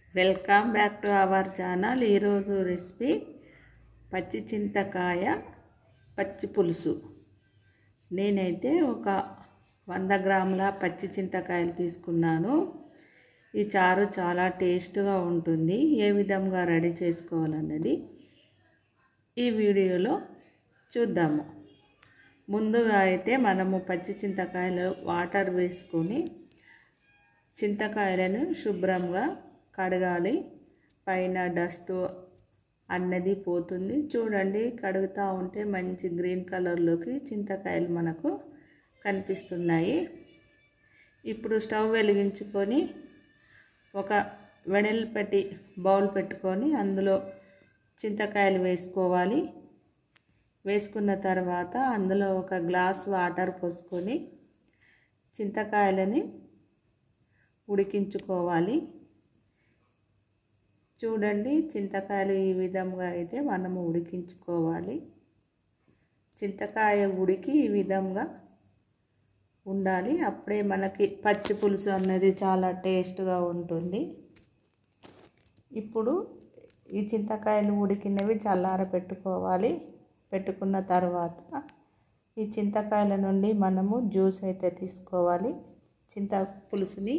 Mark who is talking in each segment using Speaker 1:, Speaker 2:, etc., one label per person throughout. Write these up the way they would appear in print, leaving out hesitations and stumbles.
Speaker 1: Welcome back to our channel. ఈరోజు recipe పచ్చి చింతకాయ పచ్చి పులుసు. నేనైతే ఒక 100 గ్రాముల పచ్చి చింతకాయలు తీసుకున్నాను. ఈ చారు చాలా టేస్ట్గా ఉంటుంది. ఏ విధంగా రెడీ చేసుకోవాలన్నది ఈ వీడియోలో చూద్దాము. ముందుగా అయితే మనము పచ్చి చింతకాయలు వాటర్ వేసుకొని చింతకాయలను శుభ్రంగా కడగాలి. పైన డస్ట్ అన్నది పోతుంది. చూడండి, కడుగుతూ ఉంటే మంచి గ్రీన్ కలర్లోకి చింతకాయలు మనకు కనిపిస్తున్నాయి. ఇప్పుడు స్టవ్ వెలిగించుకొని ఒక వెడల్పటి బౌల్ పెట్టుకొని అందులో చింతకాయలు వేసుకోవాలి. వేసుకున్న తర్వాత అందులో ఒక గ్లాస్ వాటర్ పోసుకొని చింతకాయలని ఉడికించుకోవాలి. చూడండి, చింతకాయలు ఈ విధంగా అయితే మనము ఉడికించుకోవాలి. చింతకాయ ఉడికి ఈ విధంగా ఉండాలి. అప్పుడే మనకి పచ్చి పులుసు అన్నది చాలా టేస్ట్గా ఉంటుంది. ఇప్పుడు ఈ చింతకాయలు ఉడికినవి చల్లార పెట్టుకోవాలి. పెట్టుకున్న తర్వాత ఈ చింతకాయల నుండి మనము జ్యూస్ అయితే తీసుకోవాలి. పులుసుని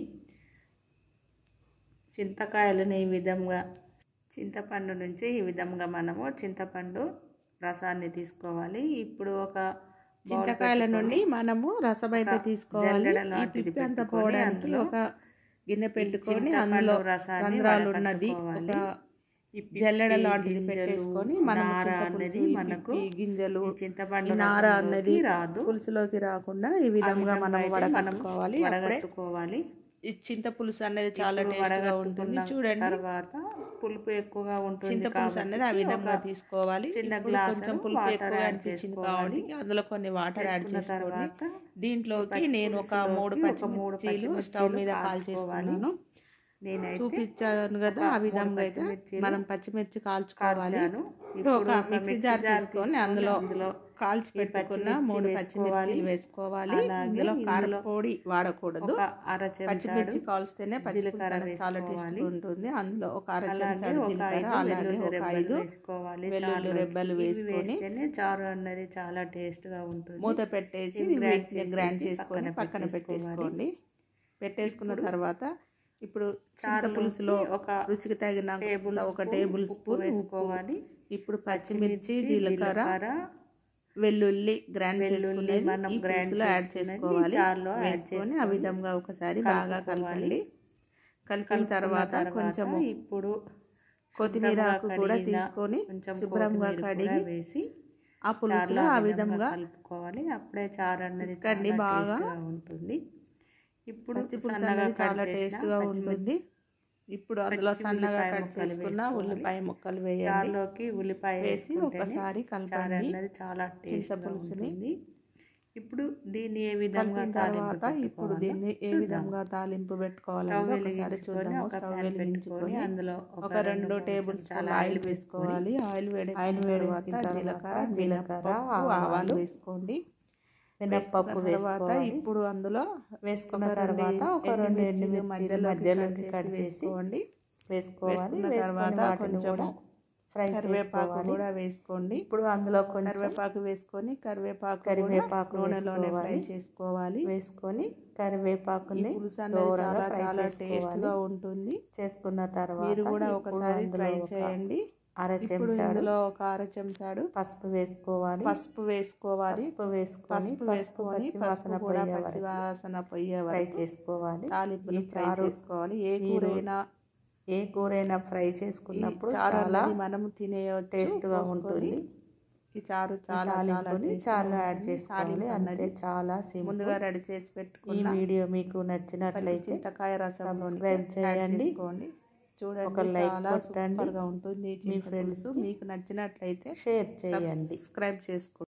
Speaker 1: చింతకాయలను ఈ విధంగా చింతపండు నుంచి ఈ విధంగా మనము చింతపండు రసాన్ని తీసుకోవాలి. ఇప్పుడు ఒక
Speaker 2: చింతకాయల నుండి మనము రసం అయితే తీసుకోవాలి. అంత పోవడానికి ఒక గిన్నె పెట్టుకొని అందులో రంధ్రాలు ఉన్నది ఒక జల్లెడ లాంటిది పెట్టేసుకొని మనకు గింజలు చింతపండు నార అన్నది రాదు, పులుసులోకి రాకుండా ఈ విధంగా మనం వడగట్టుకోవాలి. ఈ చింత పులుసు అనేది చాలా టేస్ట్గా ఉంటుంది. చూడండి, తర్వాత పులుపు ఎక్కువగా ఉంటుంది. చింత పులుసు అనేది ఆ విధంగా తీసుకోవాలి. చిన్న గ్లాస్ కొంచెం పులుపు ఎక్కువగా అనిపించింది కాబట్టి అందులో కొన్ని వాటర్ యాడ్ చేసుకొని దీంట్లోకి నేను ఒక 3 పచ్చిమిర్చీలు స్టవ్ మీద కాల్చేసుకున్నాను. నేనైతే చూపించాను కదా, ఆ విధంగా అయితే మనం పచ్చిమిర్చి కాల్చుకోవాలి. ఒక మిక్సీ జార్ తీసుకొని అందులో కాల్చి పెట్టుకున్న 3 పచ్చిమిర్చిలు వేసుకోవాలి. అందులో కారం పొడి వాడకూడదు. పచ్చిమిర్చి కాల్స్తేనే జీలకర్ర చాలా టేస్ట్ ఉంటుంది. అందులో ఒక అర చెంచా జీలకర్ర, అలాగే ఒక 5 వెల్లుల్లి రెబ్బలు వేసుకొని
Speaker 1: చారు అన్నది చాలా టేస్ట్గా ఉంటుంది.
Speaker 2: మూత పెట్టేసి గ్రైండ్ చేసుకొని పక్కన పెట్టేసుకోండి. పెట్టేసుకున్న తర్వాత ఇప్పుడు చింత పులుసులో ఒక రుచికి తగిన ఒక టేబుల్ స్పూన్ వేసుకోవాలి. ఇప్పుడు పచ్చిమిర్చి, జీలకర్ర, వెల్లుల్లి గ్రైండ్ చేసుకునేది మనం పులుసులో యాడ్ చేసుకోవాలి. వేసుకొని ఆ విధంగా ఒకసారి బాగా కలపాలి. కలిపిన తర్వాత కొంచెము ఇప్పుడు కొత్తిమీర ఆకు కూడా తీసుకొని శుభ్రంగా కడిగి వేసి ఆ పులుసులో ఆ విధంగా కలుపుకోవాలి. అప్పుడే చారు అన్నది బాగా ఉంటుంది. ఇప్పుడు పులుసు అనేది చాలా టేస్ట్గా ఉంటుంది. ఇప్పుడు అందులో సన్నగా కట్ చేసుకున్న ఉల్లిపాయ ముక్కలు వేయాలి. ఉల్లిపాయ వేసి ఒకసారి కలపాలి. చాలా చింత పులుసుని ఇప్పుడు దీన్ని ఏ విధంగా తర్వాత ఇప్పుడు దీన్ని ఏ విధంగా తాలింపు పెట్టుకోవాలని ఒకసారి చూద్దాము. స్టవ్ వెలిగించుకొని అందులో ఒక 2 టేబుల్ స్పూన్ ఆయిల్ వేసుకోవాలి. ఆయిల్ వేడి జీలకర్ర ఆవాలు వేసుకోండి. మినప్పప్పు తర్వాత ఇప్పుడు అందులో వేసుకున్న తర్వాత ఒక 2 ఎండుమిర్చి మధ్యలోకి కట్ చేసుకోండి. వేసుకోవాలి. తర్వాత కొంచెం కరివేపాకు కూడా వేసుకోండి. ఇప్పుడు అందులో కొంచెం కరివేపాకు వేసుకొని కరివేపాకు నూనెలోనే ఫ్రై చేసుకోవాలి. వేసుకొని కరివేపాకుని పులుసు అనేది చాలా టేస్ట్గా ఉంటుంది. చేసుకున్న తర్వాత మీరు కూడా ఒకసారి ట్రై చేయండి. ఇందులో ఒక అర చెంచాడు పసుపు వేసుకోవాలి. పసుపు వేసుకొని పచ్చి వాసన పోయే ఫ్రై చేసుకోవాలి. తాలింపుని ఫ్రై చేసుకోవాలి. ఏ కూరైనా ఫ్రై చేసుకున్నప్పుడు చాలా మనం తినే టేస్ట్గా ఉంటుంది. ఈ చారు చాలా యాడ్ చేసుకోవాలి. అన్నది చాలా ముందుగా రెడీ చేసి పెట్టుకుని ఈ వీడియో మీకు నచ్చినట్లయితే చింతకాయ రసం సబ్స్క్రైబ్ చేయండి. చూడండి, ఒక లైక్ కొట్టండి. ఉంటుంది మీ ఫ్రెండ్స్ మీకు నచ్చినట్లయితే షేర్ చేయండి, సబ్స్క్రైబ్ చేసుకోండి.